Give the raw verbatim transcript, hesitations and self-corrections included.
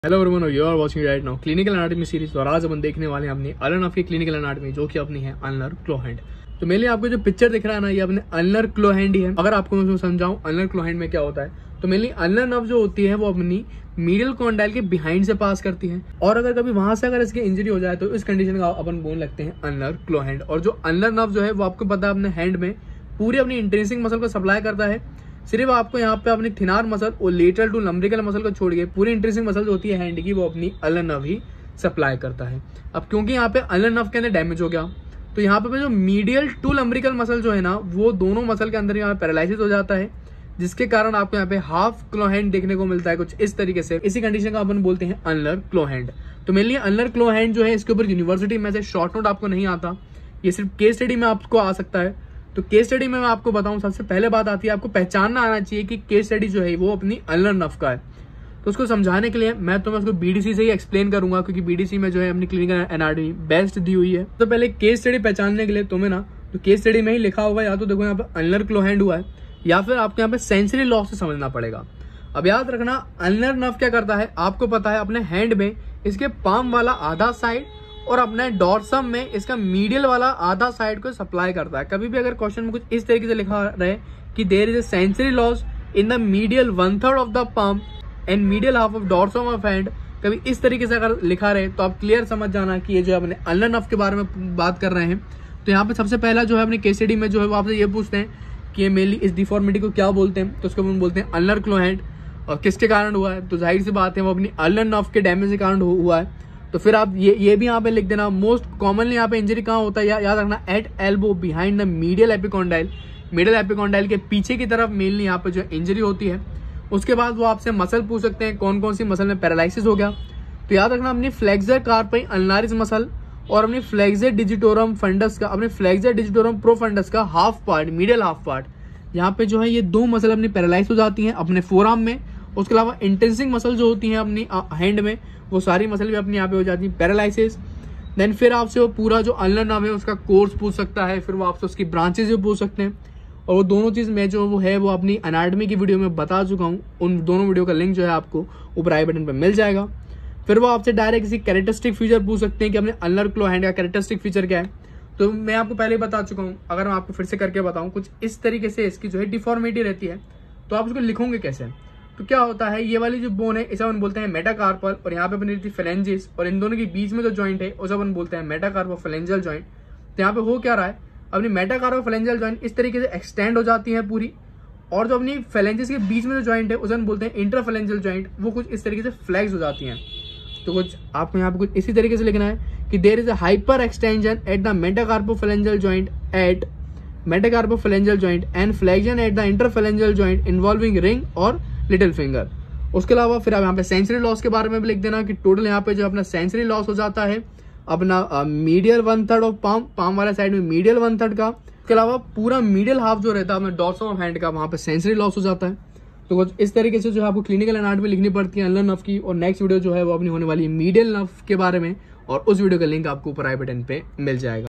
Hello everyone, you are watching right now clinical anatomy series. और आज अपन देखने वाले हैं अपनी अल्नर नर्व की क्लिनिकल एनाटॉमी, जो कि अपनी है अल्नर क्लो हैंड। तो मेनली आपको जो पिक्चर दिख रहा है ना, ये अपने अल्नर क्लो हैंड ही है। अगर आपको मैं समझाऊं अल्नर क्लो हैंड में क्या होता है, तो मेनली अल्नर नर्व जो होती है वो अपनी मीडियल कॉन्डाइल के बिहाइंड से पास करती है। और अगर कभी वहां से अगर इसकी इंजरी हो जाए तो इस कंडीशन का अपन बोल लगते हैं अल्नर क्लो हैंड। और जो अल्नर नर्व जो है वो आपको पता है अपने हैंड में पूरी अपनी इंट्रिंसिक मसल को सप्लाई करता है। सिर्फ आपको यहाँ पे अपनी थिनार मसल और लेटरल टू लंब्रिकल मसल को छोड़ के पूरी इंट्रिंसिक मसल जो होती है हैंड की, वो अपनी अल्नर नर्व ही सप्लाई करता है। अब क्योंकि यहाँ पे अल्नर नर्व के अंदर डैमेज हो गया, तो यहाँ पे जो मीडियल टू लंब्रिकल मसल जो है ना, वो दोनों मसल के अंदर यहाँ पैरालिसिस हो जाता है, जिसके कारण आपको यहाँ पे हाफ क्लो हैंड देखने को मिलता है कुछ इस तरीके से। इसी कंडीशन का अपन बोलते हैं अल्नर क्लो हैंड। तो मेनली अल्नर क्लो हैंड जो है, इसके ऊपर यूनिवर्सिटी में से शॉर्ट नोट आपको नहीं आता, ये सिर्फ केस स्टडी में आपको आ सकता है। तो केस स्टडी में मैं आपको बताऊं, सबसे पहले बात आती है आपको पहचानना आना चाहिए कि केस स्टडी जो है वो अपनी अल्नर नर्व का है। तो उसको समझाने के लिए मैं तुम्हें उसको बीडीसी से ही एक्सप्लेन करूंगा, क्योंकि बीडीसी में जो है अपनी क्लिनिकल एनाटॉमी बेस्ट दी हुई है। तो पहले केस स्टडी पहचानने के लिए तुम्हें ना, तो केस स्टडी में ही लिखा होगा, या तो देखो यहाँ पे अल्नर क्लो हैंड हुआ है, या फिर आपको यहाँ पे सेंसरी लॉस से समझना पड़ेगा। अब याद रखना, अल्नर नर्व क्या करता है, आपको पता है अपने हैंड में इसके पाम वाला आधा साइड और अपने डॉर्सम में इसका मीडियल वाला आधा साइड को सप्लाई करता है। कभी भी अगर क्वेश्चन में कुछ इस तरीके से लिखा रहे कि there is a sensory loss in the medial one third of the palm and medial half of dorsum of hand, कभी इस तरीके से अगर लिखा रहे तो आप क्लियर समझ जाना कि ये जो अपने अल्नर नर्व के बारे में बात कर रहे हैं। तो यहाँ पे सबसे पहला जो है अपने केस स्टडी में जो है वो आपसे ये पूछते हैं कि मेनली इस डिफॉर्मिटी को क्या बोलते हैं, तो उसको हम बोलते हैं अल्नर क्लो हैंड। और किसके कारण हुआ है, तो जाहिर सी बात है वो अपनी अल्नर नर्व के डैमेज के कारण हुआ है। तो फिर आप ये ये भी यहाँ पे लिख देना, मोस्ट कॉमनली यहाँ पे इंजरी कहाँ होता है, या, याद रखना at elbow behind the medial epicondyle. Medial epicondyle के पीछे की तरफ मेनली यहाँ पे जो इंजरी होती है। उसके बाद वो आपसे मसल पूछ सकते हैं कौन कौन सी मसल में पैरालिसिस हो गया। तो याद रखना अपनी फ्लेक्सर कार्पी अल्नारिस मसल और अपनी फ्लेक्सर डिजिटोरम फंडस का, अपने फ्लेक्सर डिजिटोरम प्रोफंडस का half part, medial half part, यहाँ पे जो है ये दो मसल अपनी पैरालाइज हो जाती हैं अपने फोरआर्म में। उसके अलावा इंटेंसिक मसल जो होती हैं अपनी हैंड में, वो सारी मसल भी अपनी यहाँ पे हो जाती है पैरालाइसिस। देन फिर आपसे वो पूरा जो अल्नर नर्व है उसका कोर्स पूछ सकता है, फिर वो आपसे उसकी ब्रांचेस भी पूछ सकते हैं। और वो दोनों चीज़ मैं जो वो है वो अपनी एनाटॉमी की वीडियो में बता चुका हूँ, उन दोनों वीडियो का लिंक जो है आपको ऊपर आई बटन पर मिल जाएगा। फिर वो आपसे डायरेक्ट किसी कैरेक्टरिस्टिक फीचर पूछ सकते हैं कि अपने अल्नर क्लो हैंड का कैरेक्टरिस्टिक फीचर क्या है। तो मैं आपको पहले बता चुका हूँ, अगर मैं आपको फिर से करके बताऊँ, कुछ इस तरीके से इसकी जो है डिफॉर्मिटी रहती है। तो आप उसको लिखोगे कैसे, तो क्या होता है, ये वाली जो बोन है इसे अपन बोलते हैं मेटाकार्पल, और यहाँ पे अपनी रहती है फेलेंजिस, और इन दोनों के बीच में जो जॉइंट है उसे अपन बोलते हैं मेटाकार्पोफेलेंजियल जॉइंट। तो यहाँ पे हो क्या रहा है, अपनी मेटाकार्पोफेलेंजियल जॉइंट इस तरीके से एक्सटेंड हो जाती है पूरी, और जो अपनी फेलेंजिस के बीच में जो जॉइंट है उसे अपन बोलते हैं इंटरफेलेंजियल जॉइंट, वो कुछ इस तरीके से फ्लैक्स हो जाती हैं। तो कुछ आपको यहाँ पे कुछ इसी तरीके से लिखना है कि there is a hyper extension at the metacarpophalangeal joint at metacarpophalangeal joint and flexion at the interphalangeal joint involving ring और लिटिल फिंगर। उसके अलावा फिर आप यहाँ पे सेंसरी लॉस के बारे में भी लिख देना कि टोटल यहाँ पे जो अपना सेंसरी लॉस हो जाता है अपना medial one third of palm, palm वाला साइड में मीडियल वन थर्ड का। उसके अलावा पूरा मीडियल हाफ जो रहता है अपना डॉर्सम ऑफ हैंड का, वहाँ पे सेंसरी लॉस हो जाता है। तो कुछ इस तरीके से जो है आपको क्लिनिकल एनाटॉमी लिखनी पड़ती है अल्नर नर्व की। और नेक्स्ट वीडियो जो है वो अपनी होने वाली मीडियल नर्व के बारे में, और उस वीडियो का लिंक आपको ऊपर आई बटन पे मिल जाएगा।